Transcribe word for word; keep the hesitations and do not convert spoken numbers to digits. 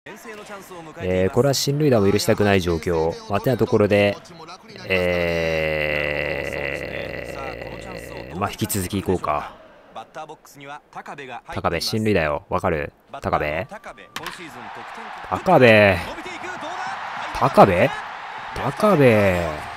えー、これは進塁打を許したくない状況。またのところで、えー、まあ引き続きいこうか。高部、進塁打よ。わかる？高部高部高部高部